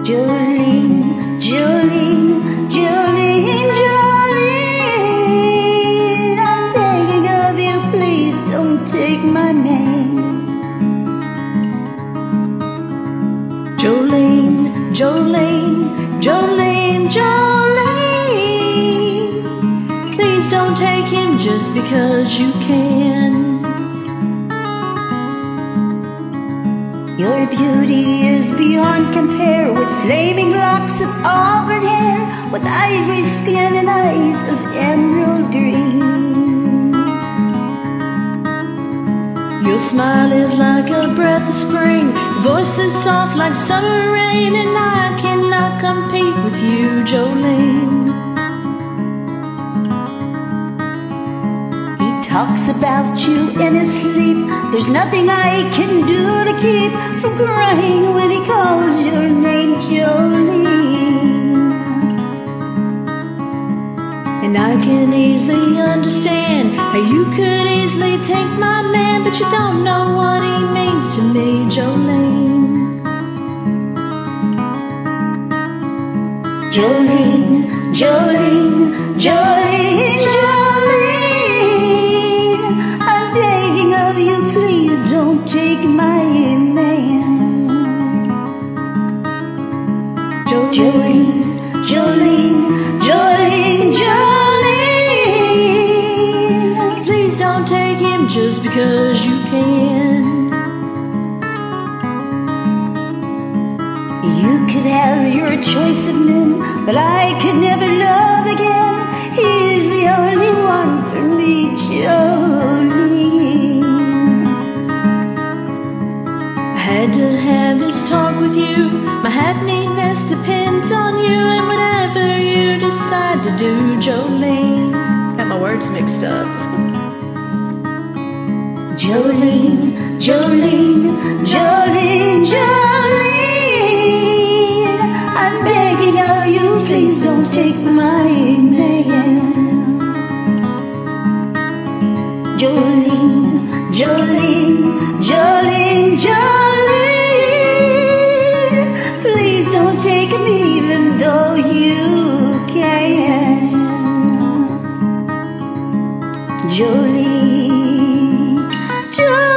Jolene, Jolene, Jolene, Jolene, I'm begging of you, please don't take my name. Jolene, Jolene, Jolene, Jolene, please don't take him just because you can. Your beauty is beyond compare, with flaming locks of auburn hair, with ivory skin and eyes of emerald green. Your smile is like a breath of spring, your voice is soft like summer rain, and I cannot compete with you, Jolene. He talks about you in his sleep, there's nothing I can do to keep from crying when he calls your name, Jolene. And I can easily understand how you could easily take my man, but you don't know what he means to me, Jolene. Jolene, Jolene, Jolene, Jolene, I'm begging of you, please don't take my man. Jolene, Jolene, Jolene, Jolene, please don't take him just because you can. You could have your choice of men, but I could never love again. He's the only one for me, Jolene. I had to have this talk with you, my happiness depends on you, and whatever you decide to do, Jolene. Got my words mixed up. Jolene, Jolene, Jolene, Jolene, I'm begging of you, please don't take my man. Jolene, Jolene, Jolene, Jolene, please don't take me even though you can. Jolene, Jolene.